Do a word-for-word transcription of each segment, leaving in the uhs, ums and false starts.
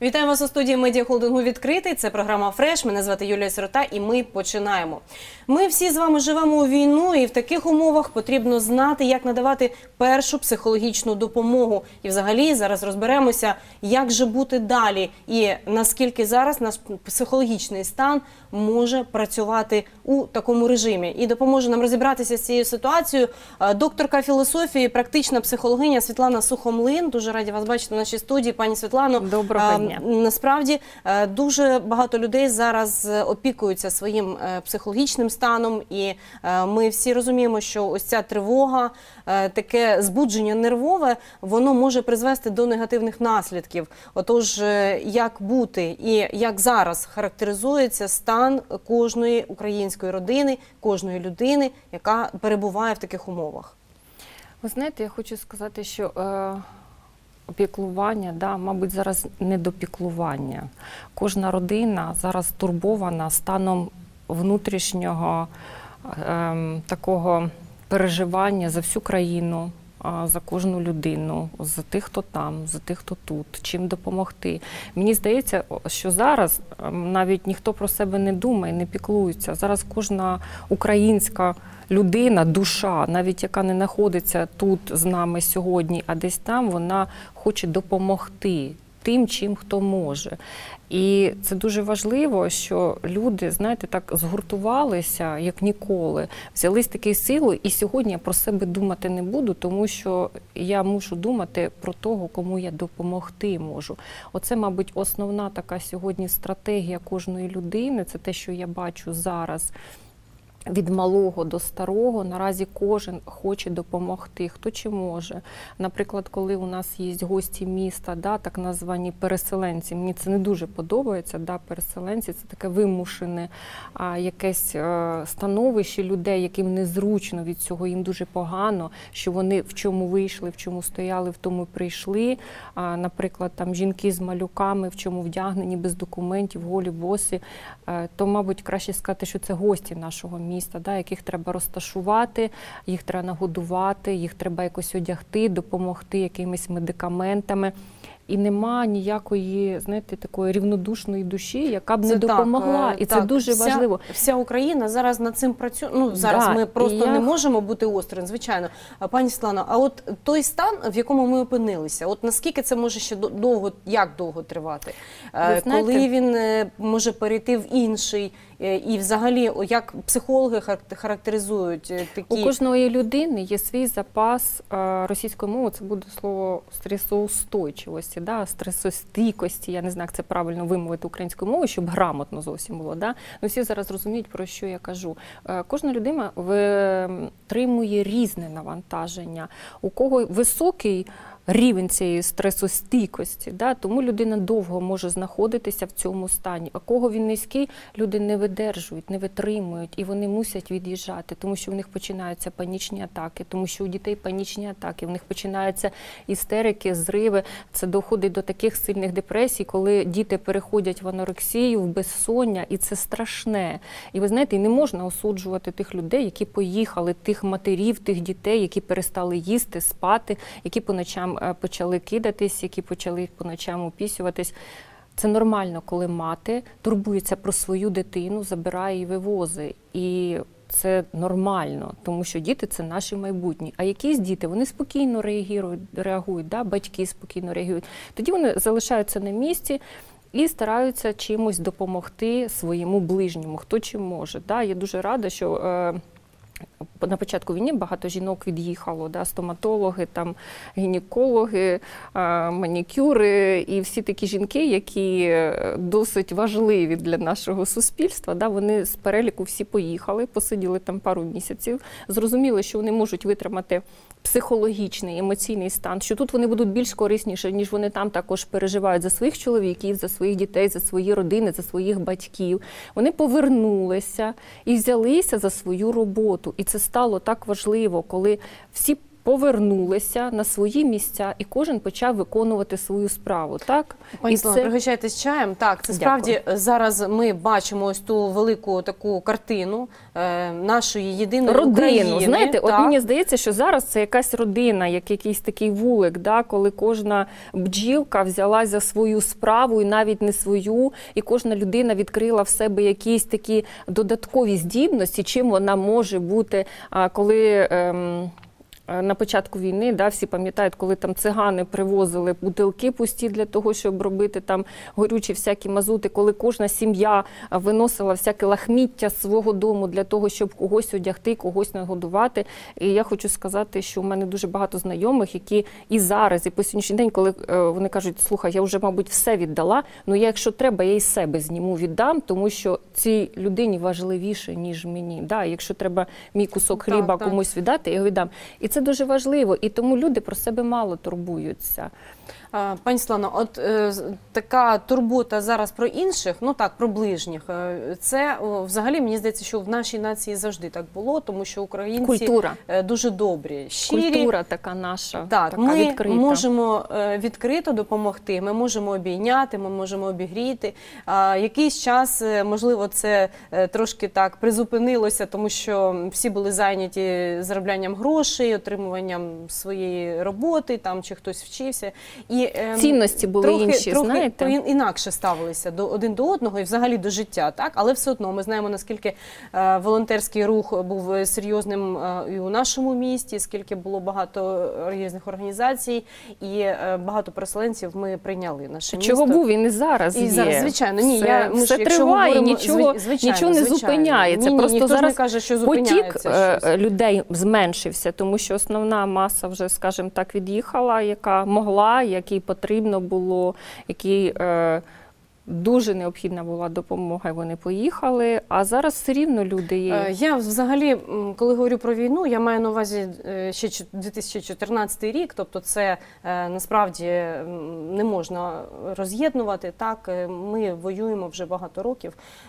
Вітаю вас у студії медіахолдингу «Відкритий». Це програма «Фреш». Мене звати Юлія Сирота і ми починаємо. Ми всі з вами живемо у війну і в таких умовах потрібно знати, як надавати першу психологічну допомогу. І взагалі зараз розберемося, як же бути далі і наскільки зараз наш психологічний стан може працювати у такому режимі. І допоможе нам розібратися з цією ситуацією докторка філософії, практична психологиня Світлана Сухомлин. Дуже раді вас бачити в нашій студії, пані Світлано. Доброго дня. Насправді, дуже багато людей зараз опікуються своїм психологічним станом, і ми всі розуміємо, що ось ця тривога, таке збудження нервове, воно може призвести до негативних наслідків. Отож, як бути і як зараз характеризується стан кожної української родини, кожної людини, яка перебуває в таких умовах? Ви знаєте, я хочу сказати, що е, опіклування, да, мабуть, зараз не до піклування. Кожна родина зараз турбована станом внутрішнього е, такого переживання за всю країну, за кожну людину, за тих, хто там, за тих, хто тут, чим допомогти. Мені здається, що зараз навіть ніхто про себе не думає, не піклується. Зараз кожна українська людина, душа, навіть яка не знаходиться тут з нами сьогодні, а десь там, вона хоче допомогти тим, чим хто може. І це дуже важливо, що люди, знаєте, так згуртувалися, як ніколи, взялись такою силою, і сьогодні я про себе думати не буду, тому що я мушу думати про того, кому я допомогти можу. Оце, мабуть, основна така сьогодні стратегія кожної людини, це те, що я бачу зараз. Від малого до старого наразі кожен хоче допомогти, хто чи може. Наприклад, коли у нас є гості міста, да, так названі переселенці, мені це не дуже подобається, да, переселенці, це таке вимушене а, якесь а, становище людей, яким незручно від цього, їм дуже погано, що вони в чому вийшли, в чому стояли, в тому прийшли. А, наприклад, там жінки з малюками, в чому вдягнені, без документів, голі, боси, а, то, мабуть, краще сказати, що це гості нашого міста. Міста, да, яких треба розташувати, їх треба нагодувати, їх треба якось одягти, допомогти якимись медикаментами. І нема ніякої, знаєте, такої рівнодушної душі, яка б це не допомогла. Так, і так, це дуже вся, важливо. Вся Україна зараз над цим працює. Ну, зараз да, ми просто я... не можемо бути осторонь, звичайно. Пані Світлано, а от той стан, в якому ми опинилися, от наскільки це може ще довго, як довго тривати? Ви знаєте, коли він може перейти в інший? І взагалі, як психологи характеризують такі… У кожної людини є свій запас російської мови, це буде слово стресоустойчивості, да, стресостійкосості, я не знаю, як це правильно вимовити українською мовою, щоб грамотно зовсім було. Да? Ну, всі зараз розуміють, про що я кажу. Кожна людина витримує різне навантаження. У кого високий рівень цієї стресостійкості, да? Тому людина довго може знаходитися в цьому стані. А кого він низький, люди не видержують, не витримують, і вони мусять від'їжджати, тому що в них починаються панічні атаки, тому що у дітей панічні атаки, в них починаються істерики, зриви. Це доходить до таких сильних депресій, коли діти переходять в анорексію, в безсоння, і це страшне. І ви знаєте, не можна осуджувати тих людей, які поїхали, тих матерів, тих дітей, які перестали їсти, спати, які по ночам почали кидатись, які почали по ночам опісюватись. Це нормально, коли мати турбується про свою дитину, забирає і вивозить. І це нормально, тому що діти – це наші майбутні. А якісь діти, вони спокійно реагують, реагують, да? Батьки спокійно реагують. Тоді вони залишаються на місці і стараються чимось допомогти своєму ближньому, хто чим може. Да? Я дуже рада, що е, на початку війни багато жінок від'їхало, да, стоматологи, там, гінекологи, манікюри і всі такі жінки, які досить важливі для нашого суспільства. Да, вони з переліку всі поїхали, посиділи там пару місяців, зрозуміли, що вони можуть витримати психологічний, емоційний стан, що тут вони будуть більш корисніші, ніж вони там також переживають за своїх чоловіків, за своїх дітей, за свої родини, за своїх батьків. Вони повернулися і взялися за свою роботу. І це стало так важливо, коли всі повернулися на свої місця, і кожен почав виконувати свою справу. Так? Пані І Світлано, це... пригощайтесь чаєм. Так, це Дякую. справді зараз ми бачимо ось ту велику таку картину е, нашої єдиної родину. України. Знаєте, так. от мені здається, що зараз це якась родина, як якийсь такий вулик, да, коли кожна бджілка взялась за свою справу, і навіть не свою, і кожна людина відкрила в себе якісь такі додаткові здібності, чим вона може бути, коли... Ем, на початку війни, да, всі пам'ятають, коли там цигани привозили бутилки пусті для того, щоб робити там горючі всякі мазути, коли кожна сім'я виносила всяке лахміття з свого дому для того, щоб когось одягти, когось нагодувати. І я хочу сказати, що у мене дуже багато знайомих, які і зараз, і по сьогоднішній день, коли вони кажуть, слухай, я вже, мабуть, все віддала, ну я, якщо треба, я і себе зніму, віддам, тому що цій людині важливіше, ніж мені. Да, якщо треба мій кусок хліба так, комусь віддати, я його віддам. І це дуже важливо, і тому люди про себе мало турбуються. Пані Світлано, от е, така турбота зараз про інших, ну так, про ближніх, е, це о, взагалі, мені здається, що в нашій нації завжди так було, тому що українці Культура. Е, дуже добрі, щирі. Культура така наша, так, така ми відкрита. можемо е, відкрито допомогти, ми можемо обійняти, ми можемо обігріти. А, якийсь час, е, можливо, це е, трошки так призупинилося, тому що всі були зайняті зароблянням грошей, отримуванням своєї роботи, там, чи хтось вчився. І цінності були трохи, інші, трохи знаєте? інакше ставилися до один до одного і взагалі до життя, так? Але все одно ми знаємо, наскільки е, волонтерський рух був серйозним е, і у нашому місті, скільки було багато різних організацій, і е, багато переселенців ми прийняли наше місто. Чого був, він і зараз і є. зараз, звичайно, ні, все, я, ми все ж, якщо триває, говоримо, нічого, звичайно, нічого не звичайно. зупиняється. Ні, ні, Просто ніхто зараз ж не каже, що потік зупиняється щось. людей зменшився, тому що основна маса вже, скажімо так, від'їхала, яка могла, якій потрібно було, якій е, дуже необхідна була допомога, і вони поїхали, а зараз все рівно люди є. Я взагалі, коли говорю про війну, я маю на увазі ще дві тисячі чотирнадцятий рік, тобто це насправді не можна роз'єднувати. Так, ми воюємо вже багато років,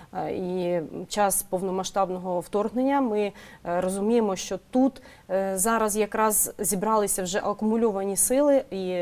і час повномасштабного вторгнення ми розуміємо, що тут зараз якраз зібралися вже акумульовані сили, і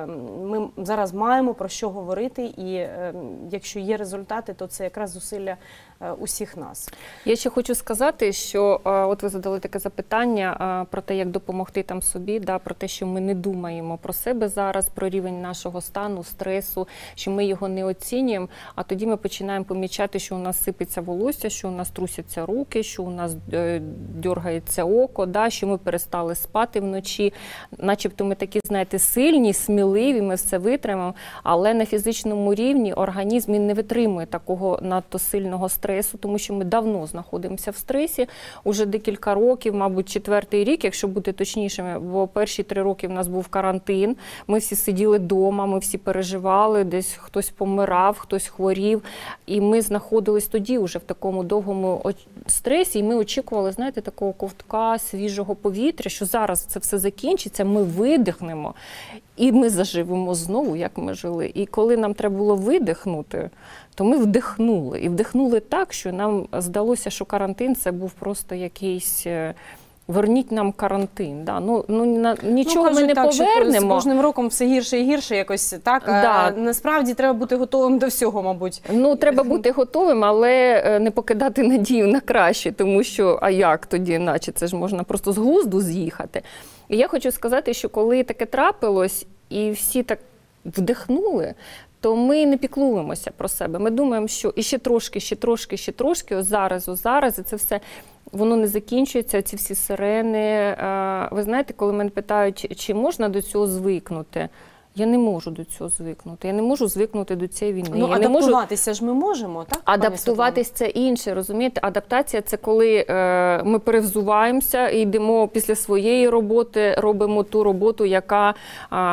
ми зараз маємо про що говорити, і якщо є результати, то це якраз зусилля усіх нас. Я ще хочу сказати, що от ви задали таке запитання про те, як допомогти там собі, да, про те, що ми не думаємо про себе зараз, про рівень нашого стану, стресу, що ми його не оцінюємо, а тоді ми починаємо помічати, що у нас сипеться волосся, що у нас трусяться руки, що у нас дергається око, да, що ми перестали спати вночі, начебто ми такі, знаєте, сильні, сміливі, ми все витримаємо, але на фізичному рівні організм він не витримує такого надто сильного стресу, тому що ми давно знаходимося в стресі, уже декілька років, мабуть, четвертий рік, якщо бути точнішими, бо перші три роки в нас був карантин, ми всі сиділи вдома, ми всі переживали, десь хтось помирав, хтось хворів, і ми знаходились тоді вже в такому довгому стресі, і ми очікували, знаєте, такого ковтка свіжого повітря, що зараз це все закінчиться, ми видихнемо, і ми заживемо знову, як ми жили. І коли нам треба було видихнути, то ми вдихнули. І вдихнули так, що нам здалося, що карантин – це був просто якийсь... Верніть нам карантин. Да. Ну, ну, на, нічого ну, ми не так, повернемо. З кожним роком все гірше і гірше якось, так? Да. А насправді треба бути готовим до всього, мабуть. Ну, треба бути готовим, але не покидати надію на краще, тому що, а як тоді, наче це ж можна просто з глузду з'їхати. І я хочу сказати, що коли таке трапилось, і всі так вдихнули, то ми не піклуємося про себе. Ми думаємо, що і ще трошки, ще трошки, ще трошки, ось зараз, ось зараз, і це все, воно не закінчується, ці всі сирени. Ви знаєте, коли мене питають, чи можна до цього звикнути, я не можу до цього звикнути. Я не можу звикнути до цієї війни. Ну, я адаптуватися не можу... ж ми можемо, так? Адаптуватись – це інше, розумієте? Адаптація – це коли е, ми перевзуваємося і йдемо після своєї роботи, робимо ту роботу, яка, е,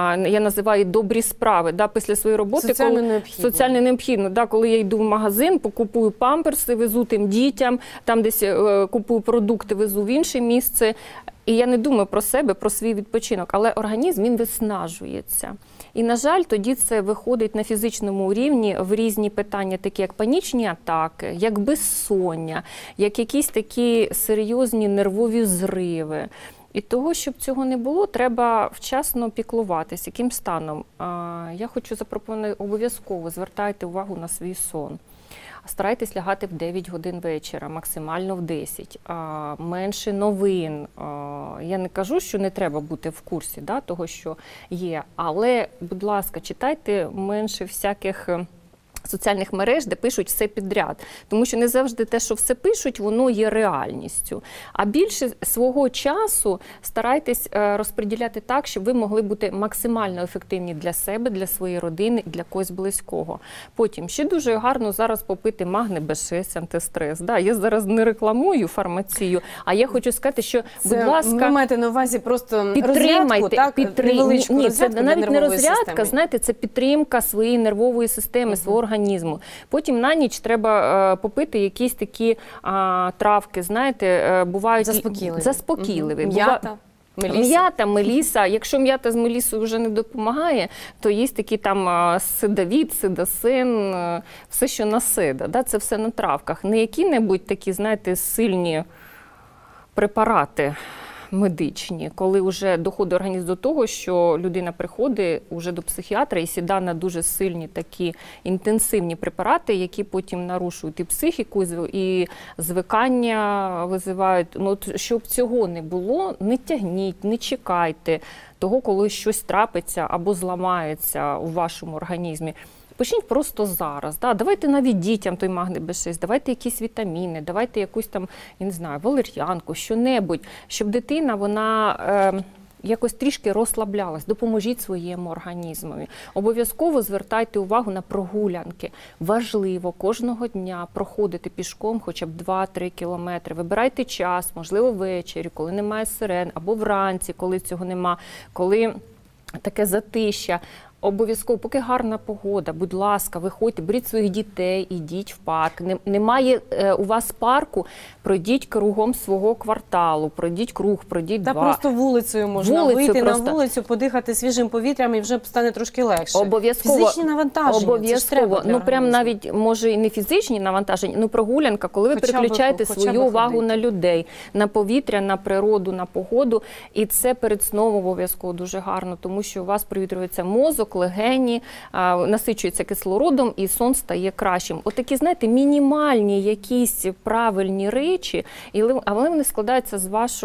я називаю, добрі справи. Да? Після своєї роботи, соціально коли, необхідно. Соціально необхідно. Да? Коли я йду в магазин, покупую памперси, везу тим дітям, там десь е, купую продукти, везу в інше місце. І я не думаю про себе, про свій відпочинок, але організм, він виснажується. І, на жаль, тоді це виходить на фізичному рівні в різні питання, такі як панічні атаки, як безсоння, як якісь такі серйозні нервові зриви. І того, щоб цього не було, треба вчасно піклуватися. Яким станом? Я хочу запропонувати, обов'язково звертайте увагу на свій сон. Старайтесь лягати в дев'ять годин вечора, максимально в десять. Менше новин. Я не кажу, що не треба бути в курсі, да, того, що є. Але, будь ласка, читайте менше всяких соціальних мереж, де пишуть все підряд. Тому що не завжди те, що все пишуть, воно є реальністю. А більше свого часу старайтесь розподіляти так, щоб ви могли бути максимально ефективні для себе, для своєї родини і для когось близького. Потім, ще дуже гарно зараз попити магний Б шість, антистрес. Да, я зараз не рекламую фармацію, а я хочу сказати, що, це, будь ласка, ви маєте на увазі просто розрядку, так? Підтрим... Ні, це навіть не розрядка, системи. Знаєте, це підтримка своєї нервової системи, uh-huh. свого організму. Потім на ніч треба е, попити якісь такі а, травки, знаєте, е, бувають заспокійливі. заспокійливі. Угу. М'ята, меліса. М'ята, меліса. Якщо м'ята з мелісою вже не допомагає, то є такі там сидовід, сидосин, все, що на сида. Да? Це все на травках. Не які-небудь такі, знаєте, сильні препарати медичні, коли вже доходить організм до того, що людина приходить вже до психіатра і сідає на дуже сильні такі інтенсивні препарати, які потім нарушують і психіку, і звикання визивають. Ну, щоб цього не було, не тягніть, не чекайте того, коли щось трапиться або зламається у вашому організмі. Почніть просто зараз. Да? Давайте навіть дітям той магний Б шість, давайте якісь вітаміни, давайте якусь там, я не знаю, валер'янку, що-небудь, щоб дитина, вона е, якось трішки розслаблялась. Допоможіть своєму організмові. Обов'язково звертайте увагу на прогулянки. Важливо кожного дня проходити пішком хоча б два-три кілометри. Вибирайте час, можливо, ввечері, коли немає сирен, або вранці, коли цього нема, коли таке затища. Обов'язково, поки гарна погода, будь ласка, виходьте, беріть своїх дітей, ідіть в парк. Немає е, у вас парку, пройдіть кругом свого кварталу, пройдіть круг, пройдіть Та два. просто вулицею можна Вулицю вийти просто. на вулицю, подихати свіжим повітрям і вже стане трошки легше. Обов'язково. Фізичні навантаження, це ж треба для ну прям організму. навіть, може, і не фізичні навантаження, ну прогулянка, коли ви Хоча переключаєте би- хоча свою би увагу ходити. на людей, на повітря, на природу, на погоду. І це перед сном обов'язково дуже гарно, тому що у вас провітрюється мозок, легені, насичується кислородом і сон стає кращим. От такі, знаєте, мінімальні якісь правильні речі, але вони складаються з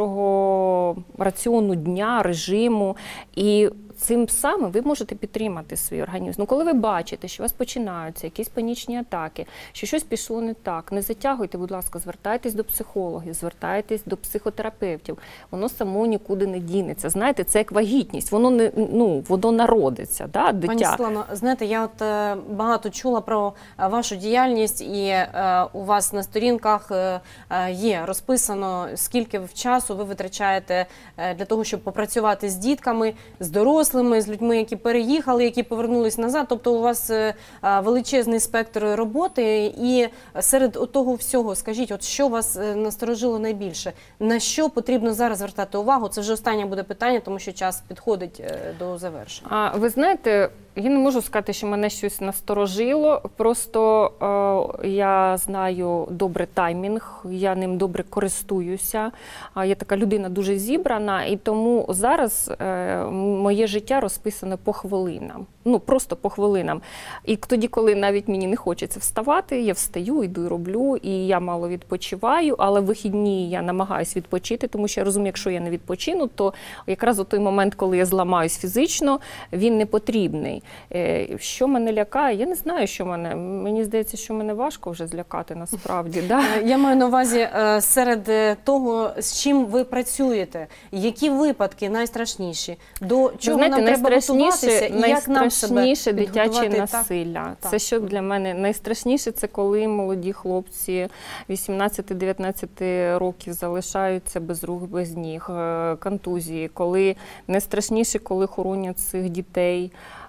вашого раціону дня, режиму. І цим самим ви можете підтримати свій організм. Ну, коли ви бачите, що у вас починаються якісь панічні атаки, що щось пішло не так, не затягуйте, будь ласка, звертайтесь до психологів, звертайтесь до психотерапевтів. Воно само нікуди не дінеться. Знаєте, це як вагітність, воно не, ну, воно народиться, да, дитя. Пані Світлано, знаєте, я от е, багато чула про е, вашу діяльність, і е, у вас на сторінках е, е, є розписано, скільки в часу ви витрачаєте е, для того, щоб попрацювати з дітками, з дорослими, з людьми, які переїхали, які повернулись назад. Тобто у вас е, е, величезний спектр роботи. І серед того всього, скажіть, от що вас е, насторожило найбільше? На що потрібно зараз звертати увагу? Це вже останнє буде питання, тому що час підходить е, до завершення. А ви знаєте, я не можу сказати, що мене щось насторожило, просто е, я знаю добре таймінг, я ним добре користуюся, а я така людина дуже зібрана, і тому зараз е, моє життя розписане по хвилинам, ну просто по хвилинам. І тоді, коли навіть мені не хочеться вставати, я встаю, йду і роблю, і я мало відпочиваю, але в вихідні я намагаюся відпочити, тому що я розумію, якщо я не відпочину, то якраз у той момент, коли я зламаюсь фізично, він не потрібний. Що мене лякає? Я не знаю, що мене. Мені здається, що мене важко вже злякати насправді. Да? Я маю на увазі серед того, з чим ви працюєте, які випадки найстрашніші, до чого знаєте, нам треба готуватися і як нам себе найстрашніше дитяче підготувати, насилля. Так? Це що для мене найстрашніше, це коли молоді хлопці вісімнадцять-дев'ятнадцять років залишаються без рук, без ніг, контузії, коли найстрашніше, коли хоронять цих дітей.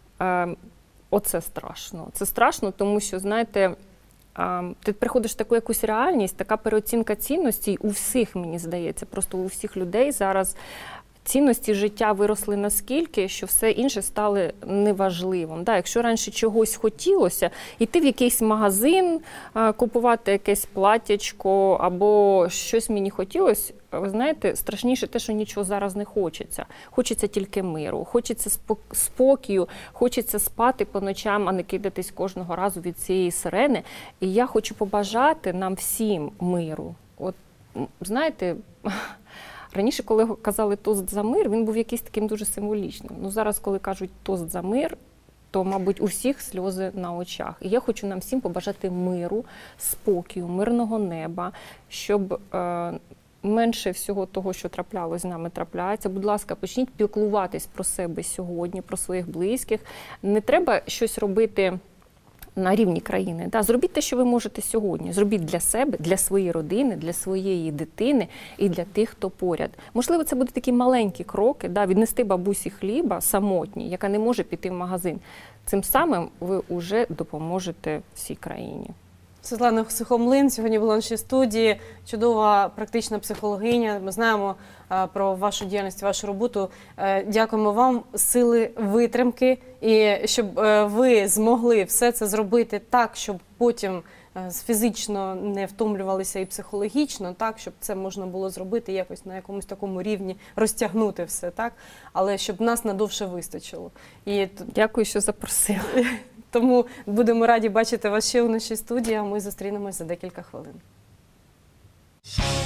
Оце страшно. Це страшно, тому що, знаєте, ти приходиш в таку якусь реальність, така переоцінка цінностей у всіх, мені здається, просто у всіх людей зараз цінності життя виросли наскільки, що все інше стало неважливим. Да, якщо раніше чогось хотілося, йти в якийсь магазин, купувати якесь платтячко або щось мені хотілося, ви знаєте, страшніше те, що нічого зараз не хочеться. Хочеться тільки миру, хочеться спокою, хочеться спати по ночам, а не кидатись кожного разу від цієї сирени. І я хочу побажати нам всім миру. От, знаєте, раніше, коли казали тост за мир, він був якийсь таким дуже символічним. Ну, зараз, коли кажуть тост за мир, то, мабуть, у всіх сльози на очах. І я хочу нам всім побажати миру, спокою, мирного неба, щоб е, менше всього того, що траплялось з нами, трапляється. Будь ласка, почніть піклуватись про себе сьогодні, про своїх близьких. Не треба щось робити на рівні країни. Да, зробіть те, що ви можете сьогодні. Зробіть для себе, для своєї родини, для своєї дитини і для тих, хто поряд. Можливо, це будуть такі маленькі кроки, да, віднести бабусі хліба самотній, яка не може піти в магазин. Цим самим ви вже допоможете всій країні. Світлана Сухомлин сьогодні була в нашій студії, чудова практична психологиня. Ми знаємо а, про вашу діяльність, вашу роботу. Е, дякуємо вам, сили витримки, і щоб е, ви змогли все це зробити так, щоб потім е, фізично не втомлювалися і психологічно, так, щоб це можна було зробити якось на якомусь такому рівні, розтягнути все, так, але щоб нас надовше вистачило. І дякую, що запросили. Тому будемо раді бачити вас ще у нашій студії, а ми зустрінемось за декілька хвилин.